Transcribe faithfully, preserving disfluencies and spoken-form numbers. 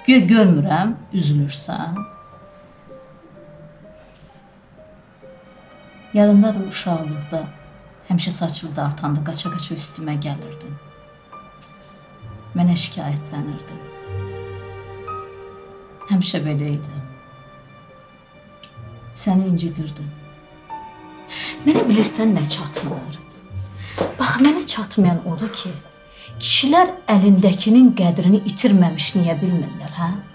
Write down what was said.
Gö görmürəm, üzülürsən. Yadındadır uşaqlıqda, həmişə saçımı dartanda qaça-qaça üstümə gəlirdin. Mənə şikayətlənirdin. Həmişə belə idi. Səni incidirdin. Mənə bilirsən nə çatmır? Bax, mənə çatmayan odur ki, kişilər əlindəkinin qədrini itirməmiş niyə bilmirlər, hə?